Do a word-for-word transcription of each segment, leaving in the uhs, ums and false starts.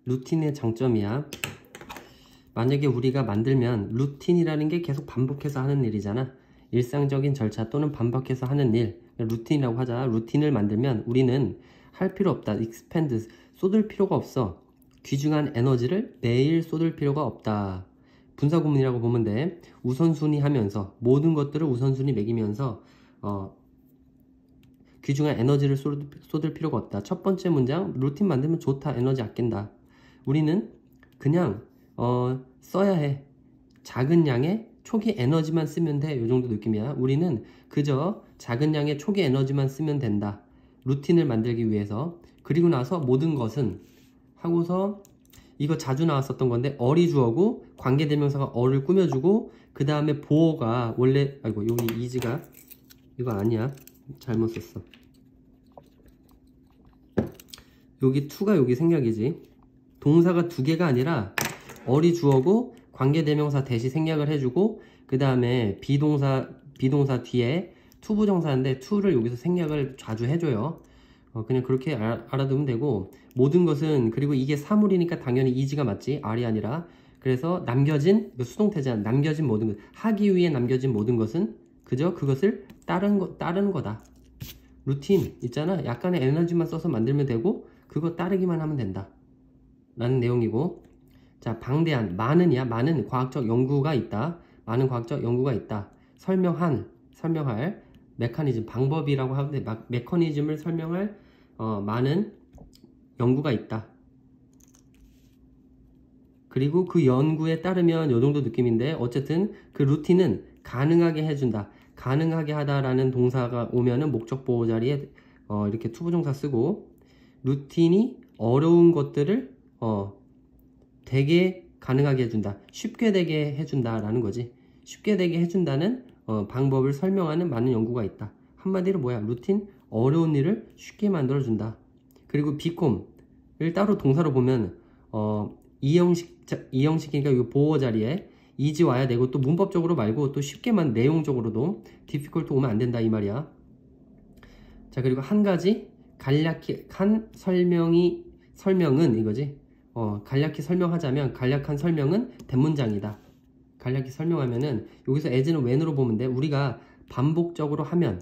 루틴의 장점이야. 만약에 우리가 만들면 루틴이라는 게 계속 반복해서 하는 일이잖아. 일상적인 절차 또는 반복해서 하는 일, 루틴이라고 하자. 루틴을 만들면 우리는 할 필요 없다. expend, 쏟을 필요가 없어. 귀중한 에너지를 매일 쏟을 필요가 없다. 분사구문이라고 보면 돼. 우선순위 하면서 모든 것들을 우선순위 매기면서 어, 귀중한 에너지를 쏟을, 쏟을 필요가 없다. 첫 번째 문장, 루틴 만들면 좋다. 에너지 아낀다. 우리는 그냥 어, 써야 해. 작은 양의 초기 에너지만 쓰면 돼. 이 정도 느낌이야. 우리는 그저 작은 양의 초기 에너지만 쓰면 된다. 루틴을 만들기 위해서. 그리고 나서 모든 것은 하고서 이거 자주 나왔었던 건데 어리 주어고 관계대명사가 어를 꾸며주고 그 다음에 보어가 원래 아이고 여기 이즈가 이거 아니야. 잘못 썼어. 여기 to가 여기 생략이지. 동사가 두 개가 아니라 어리 주어고 관계대명사 대시 생략을 해주고 그 다음에 비동사 비동사 뒤에 to 부정사인데 to를 여기서 생략을 자주 해줘요. 어, 그냥 그렇게 알, 알아두면 되고 모든 것은 그리고 이게 사물이니까 당연히 is가 맞지 are이 아니라 그래서 남겨진 수동태잖아. 남겨진 모든 것 하기 위해 남겨진 모든 것은 그저 그것을 따른 거 따르는 거다. 루틴 있잖아. 약간의 에너지만 써서 만들면 되고 그거 따르기만 하면 된다 라는 내용이고 자 방대한 많은이야. 많은 과학적 연구가 있다. 많은 과학적 연구가 있다. 설명한 설명할 메커니즘 방법이라고 하는데 메커니즘을 설명할 어, 많은 연구가 있다. 그리고 그 연구에 따르면 요 정도 느낌인데 어쨌든 그 루틴은 가능하게 해준다. 가능하게 하다라는 동사가 오면은 목적 보호 자리에 어, 이렇게 투부정사 쓰고 루틴이 어려운 것들을 어, 되게 가능하게 해준다. 쉽게 되게 해준다라는 거지. 쉽게 되게 해준다는 어, 방법을 설명하는 많은 연구가 있다. 한마디로 뭐야? 루틴 어려운 일을 쉽게 만들어준다. 그리고 비콤을 따로 동사로 보면 어, 이 형식, 이 형식이니까 이 보호 자리에 이지 와야 되고 또 문법적으로 말고 또 쉽게만 내용적으로도 difficult 오면 안 된다 이 말이야. 자 그리고 한 가지 간략한 설명이 설명은 이거지. 어, 간략히 설명하자면 간략한 설명은 대문장이다. 간략히 설명하면은 여기서 as는 when으로 보면 돼. 우리가 반복적으로 하면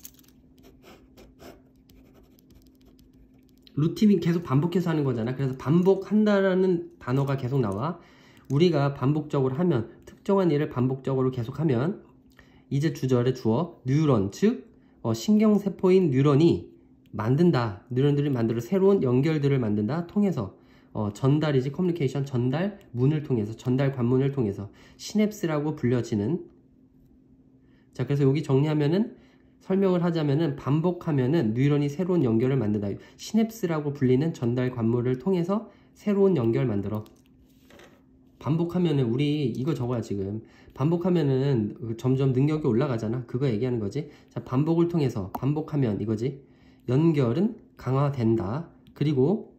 루틴이 계속 반복해서 하는 거잖아. 그래서 반복한다라는 단어가 계속 나와. 우리가 반복적으로 하면 특정한 일을 반복적으로 계속하면 이제 주절에 주어 뉴런 즉 어, 신경세포인 뉴런이 만든다. 뉴런들이 만들어 새로운 연결들을 만든다. 통해서 어, 전달이지 커뮤니케이션 전달 문을 통해서 전달 관문을 통해서 시냅스라고 불려지는 자 그래서 여기 정리하면은 설명을 하자면은 반복하면은 뉴런이 새로운 연결을 만든다. 시냅스라고 불리는 전달 관문을 통해서 새로운 연결 만들어. 반복하면은 우리 이거 적어야 지금 반복하면은 점점 능력이 올라가잖아. 그거 얘기하는 거지. 자 반복을 통해서 반복하면 이거지. 연결은 강화된다. 그리고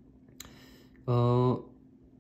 어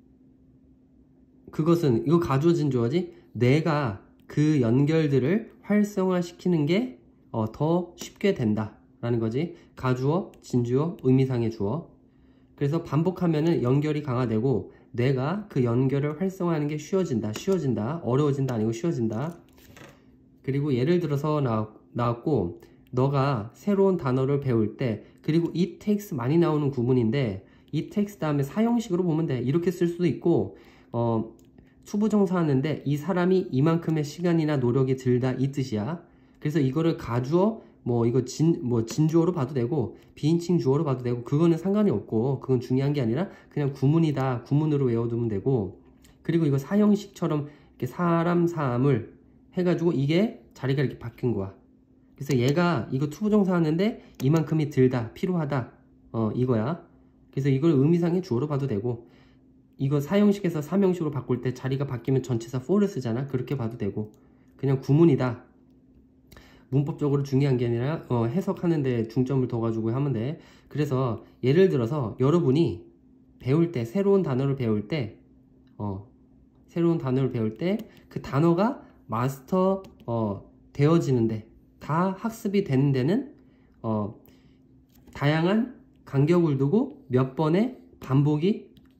그것은 이거 가주어진 주어지. 내가 그 연결들을 활성화시키는 게 어, 더 쉽게 된다 라는 거지. 가주어, 진주어, 의미상의 주어. 그래서 반복하면은 연결이 강화되고 내가 그 연결을 활성화하는 게 쉬워진다. 쉬워진다. 어려워진다 아니고 쉬워진다. 그리고 예를 들어서 나, 나왔고 너가 새로운 단어를 배울 때 그리고 it takes 많이 나오는 구문인데 it takes 다음에 사형식으로 보면 돼. 이렇게 쓸 수도 있고 어, 투부정사 하는데 이 사람이 이만큼의 시간이나 노력이 들다 이 뜻이야. 그래서 이거를 가주어 뭐 이거 진 뭐 진주어로 봐도 되고 비인칭 주어로 봐도 되고 그거는 상관이 없고 그건 중요한 게 아니라 그냥 구문이다. 구문으로 외워두면 되고 그리고 이거 사형식처럼 이렇게 사람 사물 해가지고 이게 자리가 이렇게 바뀐 거야. 그래서 얘가 이거 투부정사 하는데 이만큼이 들다 필요하다 어 이거야. 그래서 이걸 의미상의 주어로 봐도 되고 이거 사형식에서 삼형식으로 바꿀 때 자리가 바뀌면 전치사 for를 쓰잖아. 그렇게 봐도 되고 그냥 구문이다. 문법적으로 중요한 게 아니라 어, 해석하는 데 중점을 둬가지고 하면 돼. 그래서 예를 들어서 여러분이 배울 때 새로운 단어를 배울 때 어, 새로운 단어를 배울 때 그 단어가 마스터 어, 되어지는데 다 학습이 되는 데는 어, 다양한 간격을 두고 몇 번의 반복이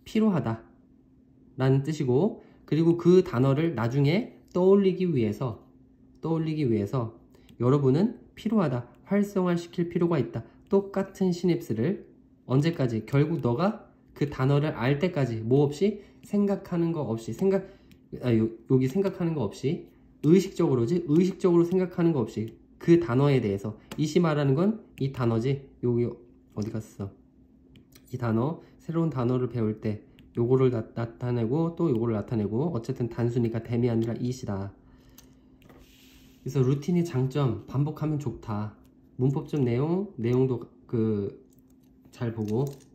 필요하다 라는 뜻이고, 그리고 그 단어를 나중에 떠올리기 위해서 떠올리기 위해서 여러분은 필요하다, 활성화시킬 필요가 있다. 똑같은 시냅스를 언제까지? 결국 너가 그 단어를 알 때까지, 뭐 없이? 생각하는 거 없이, 생각 아, 요, 여기 생각하는 거 없이, 의식적으로지, 의식적으로 생각하는 거 없이 그 단어에 대해서, 이시 말하는 건 이 단어지. 여기 어디 갔어? 이 단어, 새로운 단어를 배울 때 요거를 나, 나타내고 또 요거를 나타내고, 어쨌든 단순히가 댐이 아니라 이시다. 그래서 루틴의 장점, 반복하면 좋다. 문법적 내용, 내용도 그 잘 보고